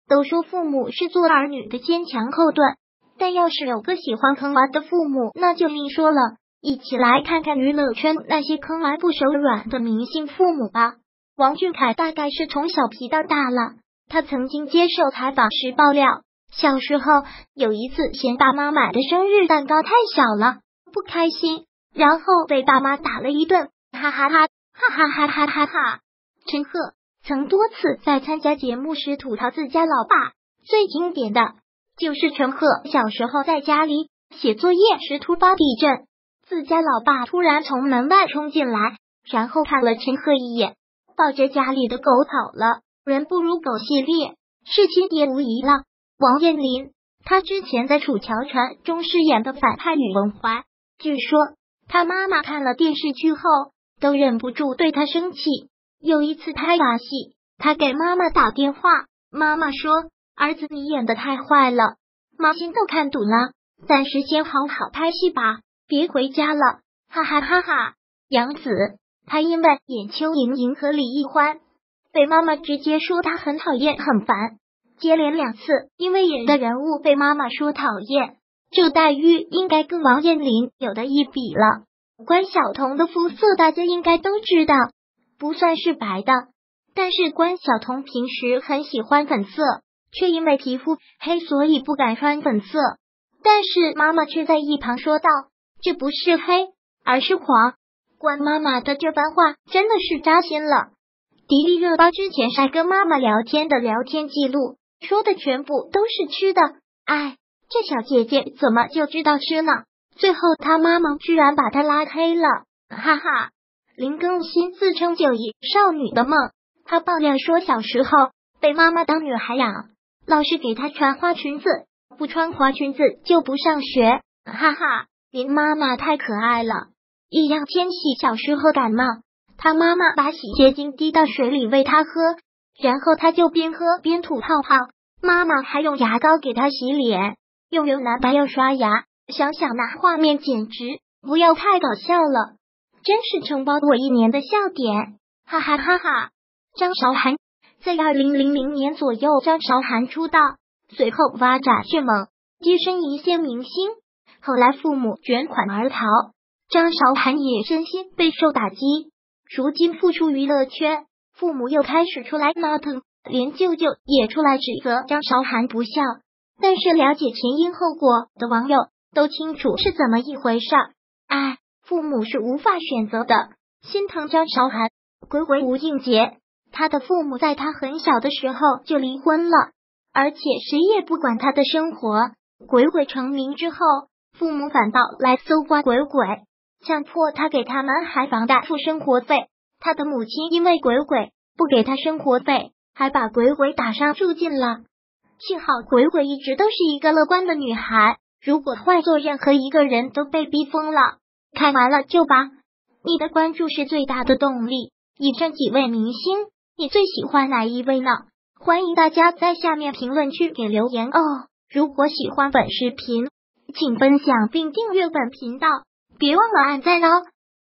都说父母是做儿女的坚强后盾，但要是有个喜欢坑娃的父母，那就另说了。一起来看看娱乐圈那些坑娃不手软的明星父母吧。王俊凯大概是从小皮到大了，他曾经接受采访时爆料，小时候有一次嫌爸妈买的生日蛋糕太小了，不开心，然后被爸妈打了一顿，哈哈哈哈哈哈哈哈。陈赫曾多次在参加节目时吐槽自家老爸，最经典的就是陈赫小时候在家里写作业时突发地震，自家老爸突然从门外冲进来，然后看了陈赫一眼，抱着家里的狗跑了。人不如狗系列事情也无疑了。王彦霖，他之前在《楚乔传》中饰演的反派宇文怀，据说他妈妈看了电视剧后都忍不住对他生气。有一次拍把戏，他给妈妈打电话，妈妈说：“儿子，你演的太坏了，妈心都看堵了，暂时先好好拍戏吧，别回家了。”哈哈哈哈。杨紫，她因为演邱莹莹和李易欢，被妈妈直接说她很讨厌很烦，接连2次因为演的人物被妈妈说讨厌，这待遇应该跟王彦霖有的一比了。关晓彤的肤色大家应该都知道，不算是白的，但是关晓彤平时很喜欢粉色，却因为皮肤黑所以不敢穿粉色，但是妈妈却在一旁说道：“这不是黑，而是黄。”关妈妈的这番话真的是扎心了。迪丽热巴之前晒跟妈妈聊天的聊天记录，说的全部都是吃的，哎，这小姐姐怎么就知道吃呢？最后她妈妈居然把她拉黑了，哈哈。林更新自称9亿少女的梦，她爆料说小时候被妈妈当女孩养，老师给她穿花裙子，不穿花裙子就不上学，哈哈。林妈妈太可爱了。易烊千玺小时候感冒，他妈妈把洗洁精滴到水里喂他喝，然后他就边喝边吐泡泡，妈妈还用牙膏给他洗脸，用牛奶白药刷牙，想想那画面简直不要太搞笑了，真是承包我1年的笑点，哈哈哈哈。张韶涵，在2000年左右，张韶涵出道，随后发展迅猛，跻身一线明星，后来父母卷款而逃，张韶涵也身心备受打击，如今复出娱乐圈，父母又开始出来闹腾，连舅舅也出来指责张韶涵不孝。但是了解前因后果的网友都清楚是怎么一回事。哎，父母是无法选择的。心疼张韶涵。鬼鬼吴映洁，他的父母在他很小的时候就离婚了，而且谁也不管他的生活。鬼鬼成名之后，父母反倒来搜刮鬼鬼，强迫他给他们还房贷付生活费。他的母亲因为鬼鬼不给他生活费，还把鬼鬼打伤住进了。幸好鬼鬼一直都是一个乐观的女孩，如果换做任何一个人都被逼疯了。看完了就吧，你的关注是最大的动力。以上几位明星，你最喜欢哪一位呢？欢迎大家在下面评论区给留言哦。如果喜欢本视频，请分享并订阅本频道，别忘了按赞哦。